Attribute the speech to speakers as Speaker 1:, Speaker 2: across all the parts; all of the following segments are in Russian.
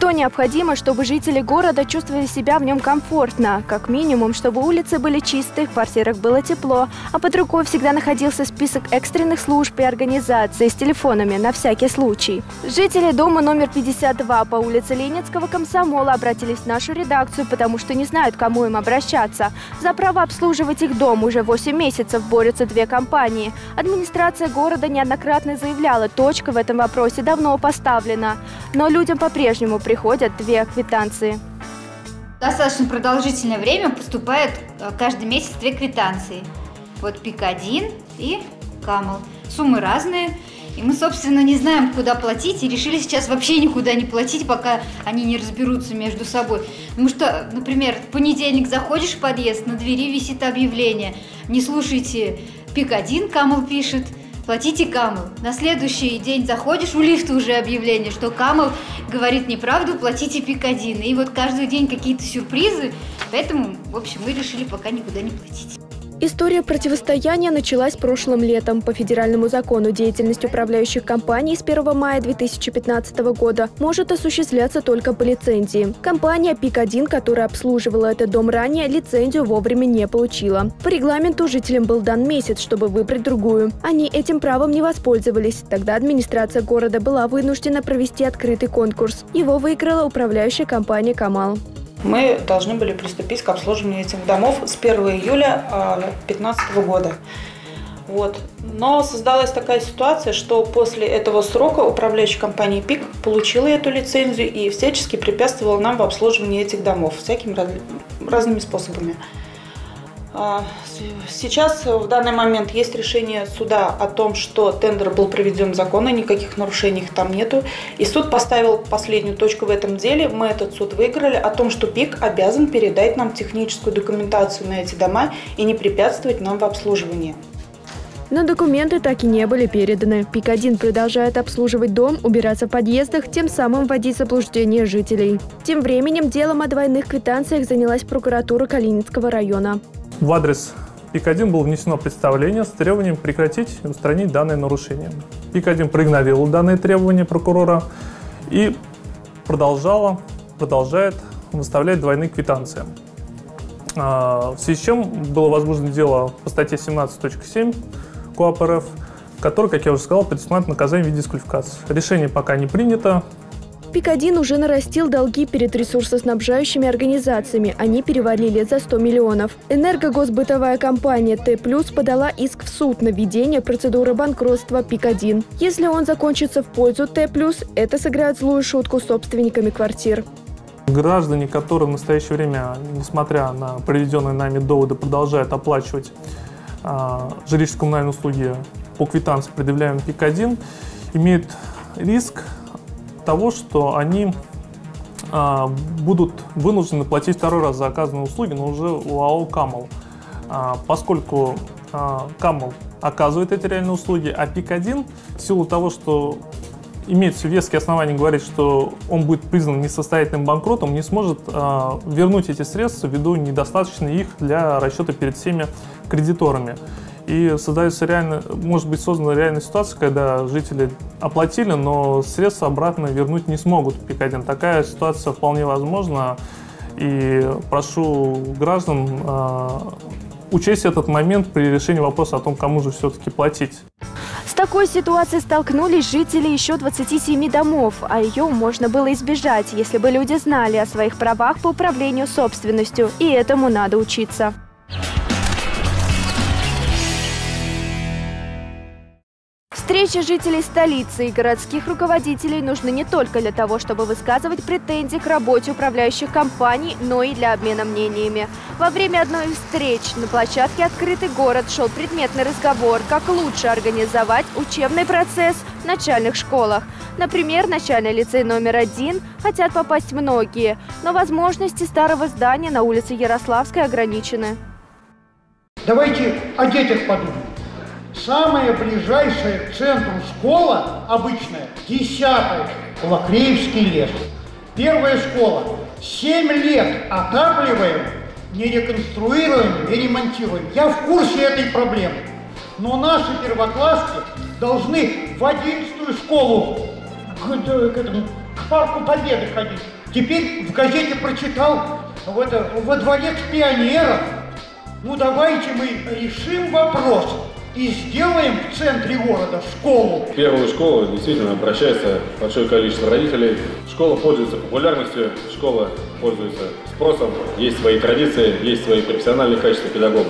Speaker 1: что необходимо, чтобы жители города чувствовали себя в нем комфортно. Как минимум, чтобы улицы были чисты, в квартирах было тепло, а под рукой всегда находился список экстренных служб и организаций с телефонами на всякий случай. Жители дома номер 52 по улице Ленинского Комсомола обратились в нашу редакцию, потому что не знают, к кому им обращаться. За право обслуживать их дом уже 8 месяцев борются две компании. Администрация города неоднократно заявляла, точка в этом вопросе давно поставлена. Но людям по-прежнему приходят две квитанции.
Speaker 2: Достаточно продолжительное время поступает каждый месяц две квитанции. Вот ПИК-1 и КАМЛ. Суммы разные. И мы, собственно, не знаем, куда платить, и решили сейчас вообще никуда не платить, пока они не разберутся между собой. Потому что, например, в понедельник заходишь в подъезд, на двери висит объявление: не слушайте ПИК-1, КАМЛ пишет, платите КАМЛ. На следующий день заходишь, у лифта уже объявление, что КАМЛ говорит неправду, платите ПИК-1. И вот каждый день какие-то сюрпризы, поэтому, в общем, мы решили пока никуда не платить.
Speaker 1: История противостояния началась прошлым летом. По федеральному закону деятельность управляющих компаний с 1 мая 2015 года может осуществляться только по лицензии. Компания ПИК-1, которая обслуживала этот дом ранее, лицензию вовремя не получила. По регламенту жителям был дан месяц, чтобы выбрать другую. Они этим правом не воспользовались. Тогда администрация города была вынуждена провести открытый конкурс. Его выиграла управляющая компания «КАМАЛ».
Speaker 3: Мы должны были приступить к обслуживанию этих домов с 1 июля 2015 года. Но создалась такая ситуация, что после этого срока управляющая компания ПИК получила эту лицензию и всячески препятствовала нам в обслуживании этих домов всякими разными способами. Сейчас, в данный момент, есть решение суда о том, что тендер был проведен законно, никаких нарушений там нету. И суд поставил последнюю точку в этом деле. Мы этот суд выиграли о том, что ПИК обязан передать нам техническую документацию на эти дома и не препятствовать нам в обслуживании.
Speaker 1: Но документы так и не были переданы. ПИК-1 продолжает обслуживать дом, убираться в подъездах, тем самым вводить в заблуждение жителей. Тем временем делом о двойных квитанциях занялась прокуратура Калининского района.
Speaker 4: В адрес ПИК-1 было внесено представление с требованием прекратить и устранить данное нарушение. ПИК-1 проигнорировал данные требования прокурора и продолжает выставлять двойные квитанции. В связи с чем было возбуждено дело по статье 17.7 КоАП РФ, который, как я уже сказал, предусматривает наказание в виде дисквалификации. Решение пока не принято.
Speaker 1: ПИК-1 уже нарастил долги перед ресурсоснабжающими организациями. Они перевалили за 100 миллионов. Энергогосбытовая компания Т+ подала иск в суд на введение процедуры банкротства ПИК-1. Если он закончится в пользу Т+, это сыграет злую шутку собственниками квартир.
Speaker 4: Граждане, которые в настоящее время, несмотря на приведенные нами доводы, продолжают оплачивать жилищно-коммунальные услуги по квитанции, предъявляемой ПИК-1, имеют риск того, что они будут вынуждены платить второй раз за оказанные услуги, но уже у АО «КАМЛ», поскольку «КАМЛ» оказывает эти реальные услуги, а ПИК-1 в силу того, что имеется веские основания говорить, что он будет признан несостоятельным банкротом, не сможет вернуть эти средства ввиду недостаточной их для расчета перед всеми кредиторами. И может быть создана реальная ситуация, когда жители оплатили, но средства обратно вернуть не смогут ПИК-1. Такая ситуация вполне возможна. И прошу граждан учесть этот момент при решении вопроса о том, кому же все-таки платить.
Speaker 1: С такой ситуацией столкнулись жители еще 27 домов, а ее можно было избежать, если бы люди знали о своих правах по управлению собственностью. И этому надо учиться. Встречи жителей столицы и городских руководителей нужны не только для того, чтобы высказывать претензии к работе управляющих компаний, но и для обмена мнениями. Во время одной из встреч на площадке «Открытый город» шел предметный разговор, как лучше организовать учебный процесс в начальных школах. Например, начальный лицей номер 1 хотят попасть многие, но возможности старого здания на улице Ярославской ограничены.
Speaker 5: Давайте о детях подумаем. Самая ближайшая к центру школа обычная, 10-я, Лакреевский лес. Первая школа. 7 лет отапливаем, не реконструируем, не ремонтируем. Я в курсе этой проблемы. Но наши первоклассники должны в 11-ю школу к Парку Победы ходить. Теперь в газете прочитал во дворец пионеров. Ну давайте мы решим вопрос и сделаем в центре города школу.
Speaker 6: В первую школу действительно обращается большое количество родителей. Школа пользуется популярностью, школа пользуется спросом, есть свои традиции, есть свои профессиональные качества педагогов.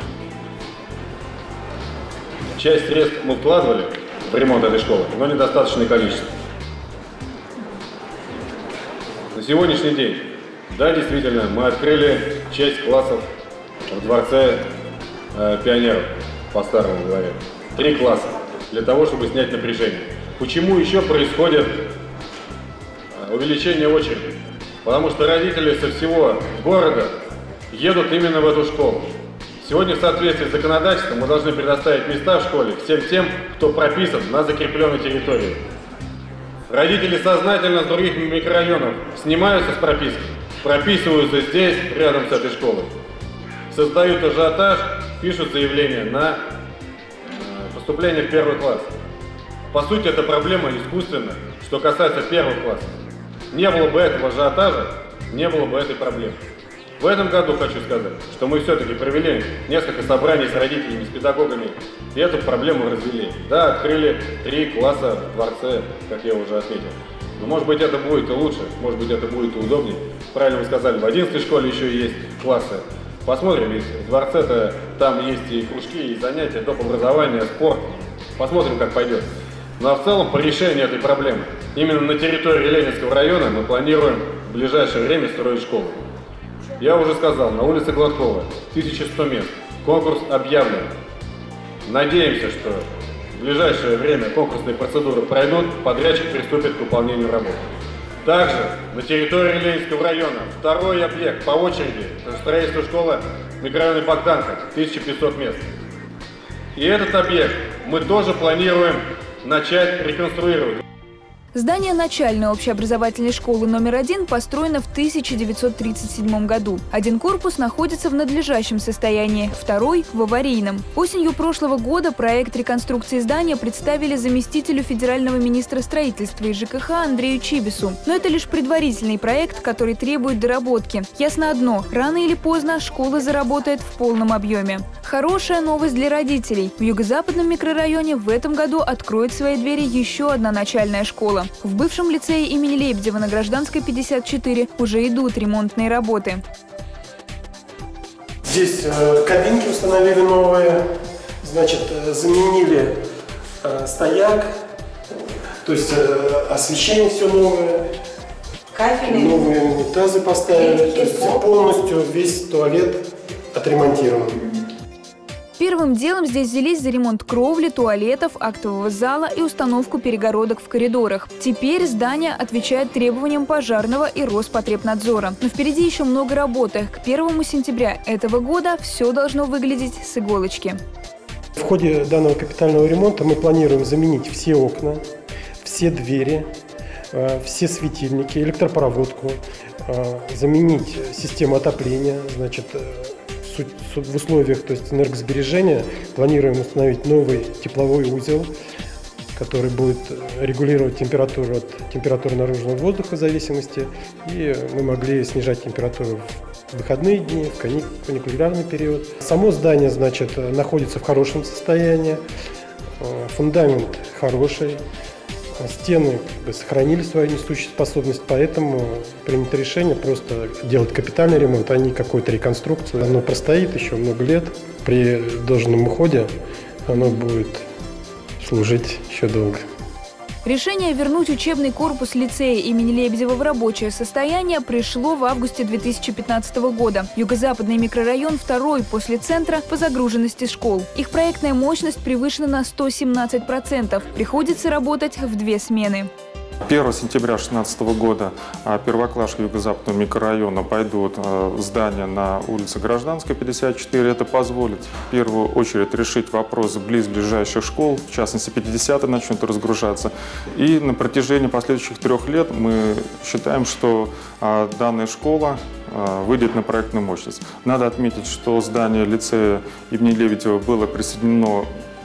Speaker 6: Часть средств мы вкладывали в ремонт этой школы, но недостаточное количество. На сегодняшний день, да, действительно, мы открыли часть классов в дворце пионеров, по-старому говоря. 3 класса для того, чтобы снять напряжение. Почему еще происходит увеличение очереди? Потому что родители со всего города едут именно в эту школу. Сегодня в соответствии с законодательством мы должны предоставить места в школе всем тем, кто прописан на закрепленной территории. Родители сознательно с других микрорайонов снимаются с прописки, прописываются здесь, рядом с этой школой. Создают ажиотаж, пишут заявление на поступление в 1 класс. По сути, это проблема искусственная, что касается 1 класса. Не было бы этого ажиотажа, не было бы этой проблемы. В этом году хочу сказать, что мы все-таки провели несколько собраний с родителями, с педагогами, и эту проблему развели. Да, открыли 3 класса в дворце, как я уже отметил. Но может быть это будет и лучше, может быть это будет и удобнее. Правильно вы сказали, в 11 школе еще есть классы. Посмотрим, ведь в дворце-то там есть и кружки, и занятия, доп. Образование, спорт. Посмотрим, как пойдет. Но в целом по решению этой проблемы, именно на территории Ленинского района мы планируем в ближайшее время строить школу. Я уже сказал, на улице Гладкова 1100 мест. Конкурс объявлен. Надеемся, что в ближайшее время конкурсные процедуры пройдут, подрядчик приступит к выполнению работ. Также на территории Ленинского района 2-й объект по очереди – строительство школы в микрорайоне Богданка, 1500 мест. И этот объект мы тоже планируем начать реконструировать.
Speaker 7: Здание начальной общеобразовательной школы номер 1 построено в 1937 году. Один корпус находится в надлежащем состоянии, второй – в аварийном. Осенью прошлого года проект реконструкции здания представили заместителю федерального министра строительства и ЖКХ Андрею Чибису. Но это лишь предварительный проект, который требует доработки. Ясно одно – рано или поздно школа заработает в полном объеме. Хорошая новость для родителей. В юго-западном микрорайоне в этом году откроет свои двери еще одна начальная школа. В бывшем лицее имени Лебедева на Гражданской 54 уже идут ремонтные работы.
Speaker 8: Здесь кабинки установили новые, значит, заменили стояк, то есть освещение все новое, новые унитазы поставили, то есть полностью весь туалет отремонтирован.
Speaker 7: Первым делом здесь взялись за ремонт кровли, туалетов, актового зала и установку перегородок в коридорах. Теперь здание отвечает требованиям пожарного и Роспотребнадзора. Но впереди еще много работы. К 1 сентября этого года все должно выглядеть с иголочки.
Speaker 8: В ходе данного капитального ремонта мы планируем заменить все окна, все двери, все светильники, электропроводку, заменить систему отопления, значит, в условиях, то есть энергосбережения, планируем установить новый тепловой узел, который будет регулировать температуру от температуры наружного воздуха в зависимости, и мы могли снижать температуру в выходные дни, в каникулярный период. Само здание, значит, находится в хорошем состоянии, фундамент хороший, стены сохранили свою несущую способность, поэтому принято решение просто делать капитальный ремонт, а не какую-то реконструкцию. Оно простоит еще много лет, при должном уходе оно будет служить еще долго.
Speaker 7: Решение вернуть учебный корпус лицея имени Лебедева в рабочее состояние пришло в августе 2015 года. Юго-западный микрорайон второй после центра по загруженности школ. Их проектная мощность превышена на 117%. Приходится работать в 2 смены.
Speaker 9: 1 сентября 2016 года первоклашки юго-западного микрорайона пойдут в здание на улице Гражданской, 54. Это позволит в первую очередь решить вопрос близлежащих школ, в частности 50-й начнут разгружаться. И на протяжении последующих 3 лет мы считаем, что данная школа выйдет на проектную мощность. Надо отметить, что здание лицея имени Лебедева было присоединено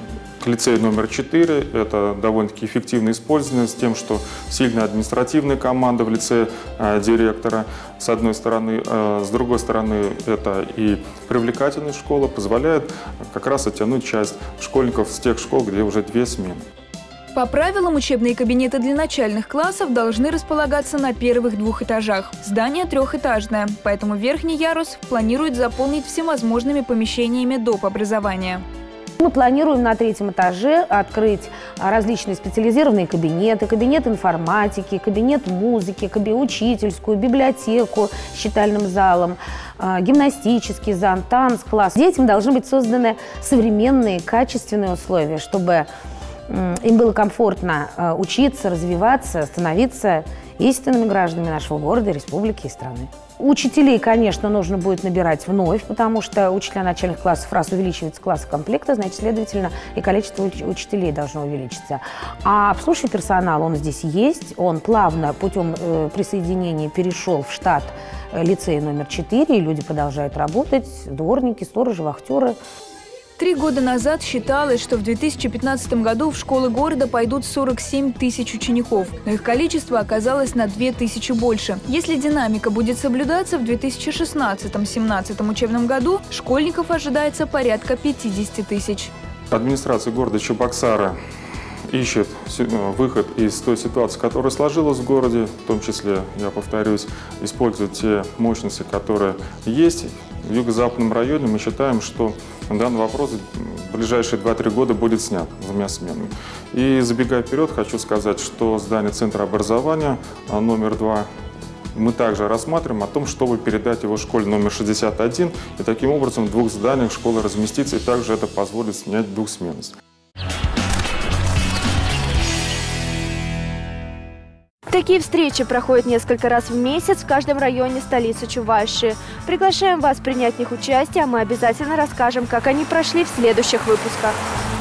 Speaker 9: к лицею номер 4. Это довольно-таки эффективно использовано с тем, что сильная административная команда в лице директора, с одной стороны. С другой стороны, это и привлекательность школы позволяет как раз оттянуть часть школьников с тех школ, где уже 2 смены.
Speaker 7: По правилам, учебные кабинеты для начальных классов должны располагаться на первых 2 этажах. Здание трехэтажное, поэтому верхний ярус планируют заполнить всевозможными помещениями доп. Образования.
Speaker 10: Мы планируем на 3-м этаже открыть различные специализированные кабинеты, кабинет информатики, кабинет музыки, учительскую, библиотеку с читальным залом, гимнастический зал, танц-класс. Детям должны быть созданы современные, качественные условия, чтобы им было комфортно учиться, развиваться, становиться истинными гражданами нашего города, республики и страны. Учителей, конечно, нужно будет набирать вновь, потому что учителя начальных классов, раз увеличивается класс комплекта, значит, следовательно, и количество учителей должно увеличиться. А обслуживающий персонал, он здесь есть, он плавно путем присоединения перешел в штат лицея номер 4, и люди продолжают работать, дворники, сторожи, вахтеры.
Speaker 7: 3 года назад считалось, что в 2015 году в школы города пойдут 47 тысяч учеников, но их количество оказалось на 2 тысячи больше. Если динамика будет соблюдаться, в 2016-2017 учебном году школьников ожидается порядка 50 тысяч.
Speaker 9: Администрация города Чебоксары ищет выход из той ситуации, которая сложилась в городе, в том числе, я повторюсь, использует те мощности, которые есть. В юго-западном районе мы считаем, что данный вопрос в ближайшие 2-3 года будет снят 2 сменами. И забегая вперед, хочу сказать, что здание Центра образования номер 2 мы также рассматриваем о том, чтобы передать его школе номер 61, и таким образом в 2 зданиях школа разместится, и также это позволит снять двухсменность.
Speaker 1: Такие встречи проходят несколько раз в месяц в каждом районе столицы Чувашии. Приглашаем вас принять в них участие, а мы обязательно расскажем, как они прошли в следующих выпусках.